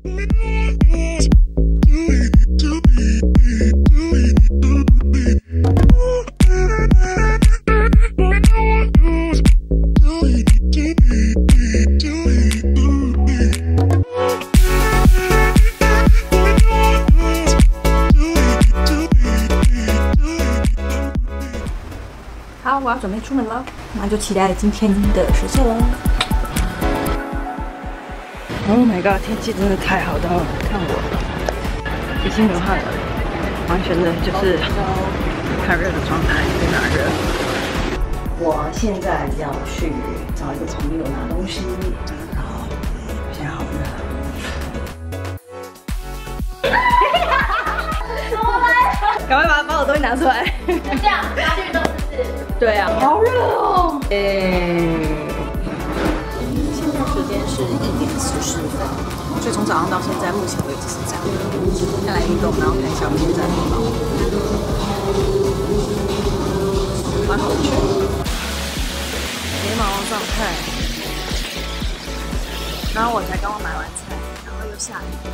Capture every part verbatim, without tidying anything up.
好，我要准备出门了，那就期待今天的实测了。Oh my god， 天气真的太好了，看我已经流汗了，完全的就是很热的状态，非常热。我现在要去找一个朋友拿东西，然后现在好热。怎么来？赶快把把我东西拿出来。就这样，拿去都是。对啊，好热哦。诶。现在时间是一点十四分，所以从早上到现在，目前为止是这样。先来运动，然后看一下我们现在的眉毛，蛮好看。眉毛状态，然后我才刚刚买完菜，然后又下雨。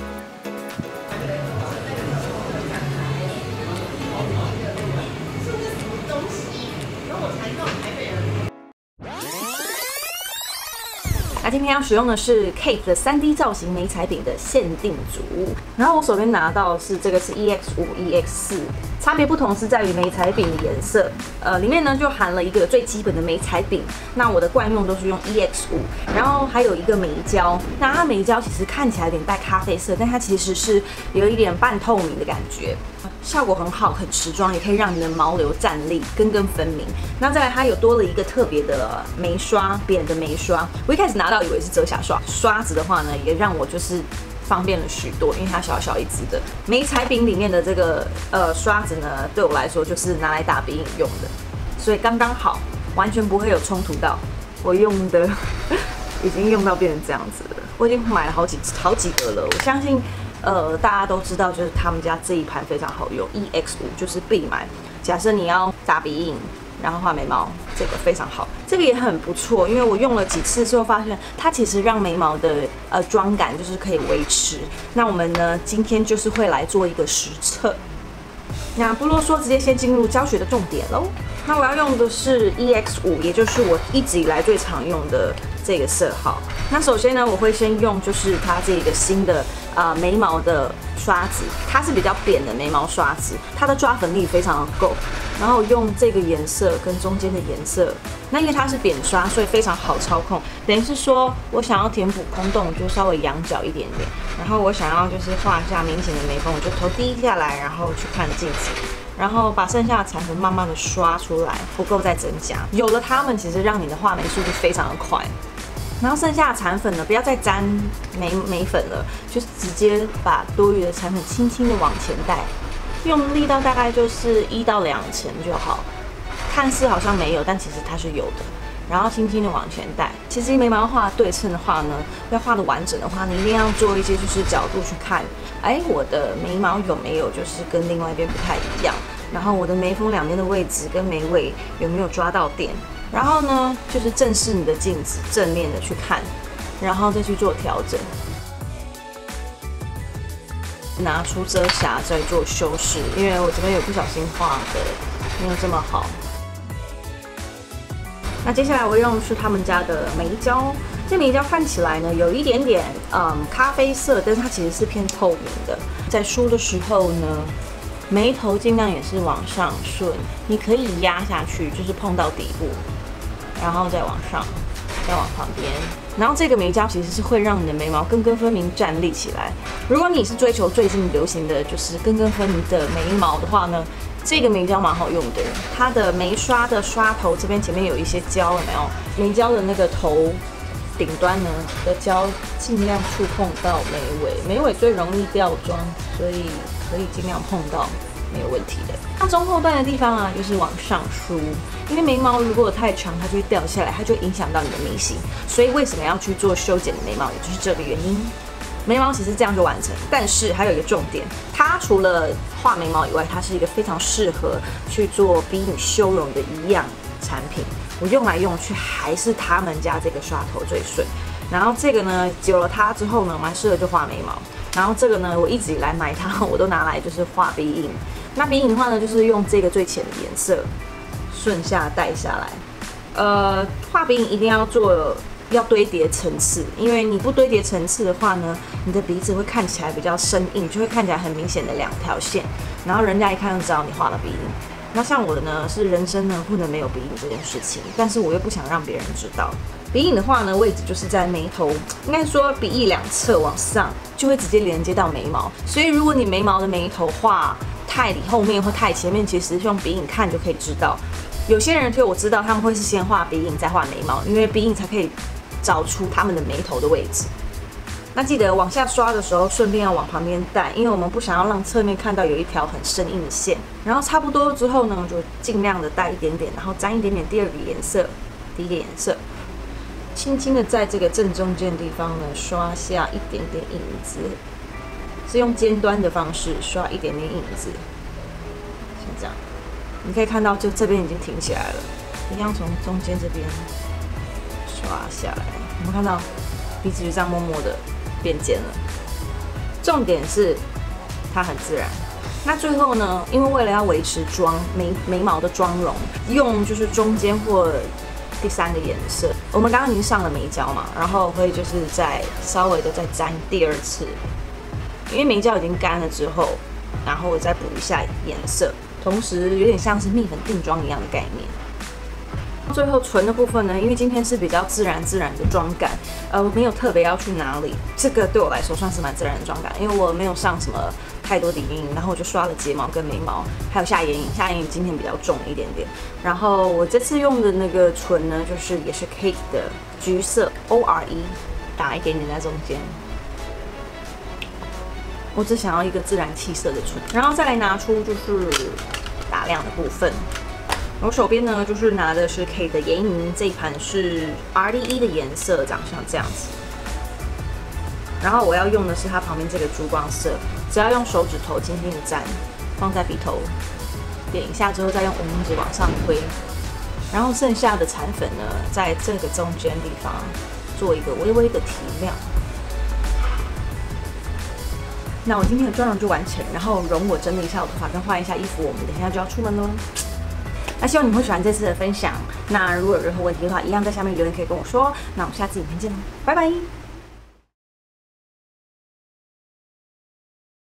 那今天要使用的是 Kate 的 三 D 造型眉彩饼的限定组，然后我手边拿到是这个是 E X 五 E X 四，差别不同是在于眉彩饼的颜色，呃，里面呢就含了一个最基本的眉彩饼，那我的惯用都是用 E X 五，然后还有一个眉胶，那它眉胶其实看起来有点带咖啡色，但它其实是有一点半透明的感觉。效果很好，很持妆，也可以让你的毛流站立，根根分明。那再来，它有多了一个特别的眉刷，扁的眉刷。我一开始拿到以为是遮瑕刷，刷子的话呢，也让我就是方便了许多，因为它小小一支的。眉彩饼里面的这个呃刷子呢，对我来说就是拿来打鼻影用的，所以刚刚好，完全不会有冲突到。我用的已经用到变成这样子了，我已经买了好几好几个了，我相信。呃，大家都知道，就是他们家这一盘非常好用 ，E X 五就是必买。假设你要打鼻影，然后画眉毛，这个非常好，这个也很不错。因为我用了几次之后，发现它其实让眉毛的呃妆感就是可以维持。那我们呢，今天就是会来做一个实测。那不啰嗦，直接先进入教学的重点喽。那我要用的是 E X 五，也就是我一直以来最常用的这个色号。那首先呢，我会先用就是它这个新的呃眉毛的刷子，它是比较扁的眉毛刷子，它的抓粉力非常的够。然后用这个颜色跟中间的颜色，那因为它是扁刷，所以非常好操控。等于是说我想要填补空洞，就稍微仰角一点点。然后我想要就是画一下明显的眉峰，我就头低下来，然后去看镜子。然后把剩下的彩粉慢慢的刷出来，不够再增加。有了它们，其实让你的画眉速度非常的快。然后剩下的残粉呢，不要再沾眉眉粉了，就是直接把多余的残粉轻轻的往前带，用力道大概就是一到两成就好。看似好像没有，但其实它是有的。然后轻轻的往前带。其实眉毛画对称的话呢，要画的完整的话，你一定要做一些就是角度去看，哎，我的眉毛有没有就是跟另外一边不太一样？然后我的眉峰两边的位置跟眉尾有没有抓到点？然后呢，就是正视你的镜子，正面的去看，然后再去做调整。拿出遮瑕再做修饰，因为我这边有不小心画的没有这么好。那接下来我会用的是他们家的眉胶，这眉胶看起来呢有一点点嗯咖啡色，但是它其实是偏透明的。在梳的时候呢，眉头尽量也是往上顺，你可以压下去，就是碰到底部，然后再往上，再往旁边。然后这个眉胶其实是会让你的眉毛根根分明站立起来。如果你是追求最近流行的就是根根分明的眉毛的话呢，这个眉胶蛮好用的，它的眉刷的刷头这边前面有一些胶，有没有？眉胶的那个头顶端呢的胶尽量触碰到眉尾，眉尾最容易掉妆，所以可以尽量碰到，没有问题的。那中后段的地方啊，就是往上梳，因为眉毛如果太长，它就会掉下来，它就会影响到你的眉形，所以为什么要去做修剪的眉毛，也就是这个原因。眉毛其实这样就完成，但是还有一个重点，它除了画眉毛以外，它是一个非常适合去做鼻影修容的一样产品。我用来用去还是他们家这个刷头最顺， 然后这个呢，有了它之后呢，蛮适合就画眉毛。然后这个呢，我一直以来买它，我都拿来就是画鼻影。那鼻影的话呢，就是用这个最浅的颜色顺下带下来。呃，画鼻影一定要做要堆叠层次，因为你不堆叠层次的话呢，你的鼻子会看起来比较生硬，就会看起来很明显的两条线，然后人家一看就知道你画了鼻影。那像我的呢，是人生呢不能没有鼻影这件事情，但是我又不想让别人知道。鼻影的话呢，位置就是在眉头，应该说鼻翼两侧往上，就会直接连接到眉毛。所以如果你眉毛的眉头画太里后面或太前面，其实用鼻影看就可以知道。有些人就我知道他们会是先画鼻影再画眉毛，因为鼻影才可以找出他们的眉头的位置。那记得往下刷的时候，顺便要往旁边带，因为我们不想要让侧面看到有一条很生硬的线。然后差不多之后呢，就尽量的带一点点，然后沾一点点第二个颜色，第一个颜色，轻轻的在这个正中间的地方呢，刷下一点点影子，是用尖端的方式刷一点点影子，像这样。你可以看到，就这边已经挺起来了，一样从中间这边刷下来，有没有看到鼻子就这样默默的变尖了？重点是它很自然。那最后呢，因为为了要维持妆眉眉毛的妆容，用就是中间或第三个颜色。我们刚刚已经上了眉胶嘛，然后会就是再稍微的再沾第二次，因为眉胶已经干了之后，然后我再补一下颜色。同时有点像是蜜粉定妆一样的概念。最后唇的部分呢，因为今天是比较自然自然的妆感，呃，我没有特别要去哪里，这个对我来说算是蛮自然的妆感，因为我没有上什么太多的眼影，然后我就刷了睫毛跟眉毛，还有下眼影，下眼影今天比较重一点点。然后我这次用的那个唇呢，就是也是 Kate 的橘色 O R E， 打一点点在中间。我只想要一个自然气色的唇，然后再来拿出就是打亮的部分。我手边呢就是拿的是 Kate 的眼影，这一盘是 R D E 的颜色，长像这样子。然后我要用的是它旁边这个珠光色，只要用手指头轻轻的沾，放在鼻头，点一下之后再用无名指往上推，然后剩下的残粉呢，在这个中间地方做一个微微的提亮。那我今天的妆容就完成，然后容我整理一下我头发，跟换一下衣服，我们等一下就要出门喽。那希望你们会喜欢这次的分享。那如果有任何问题的话，一样在下面留言可以跟我说。那我们下次影片见喽，拜拜。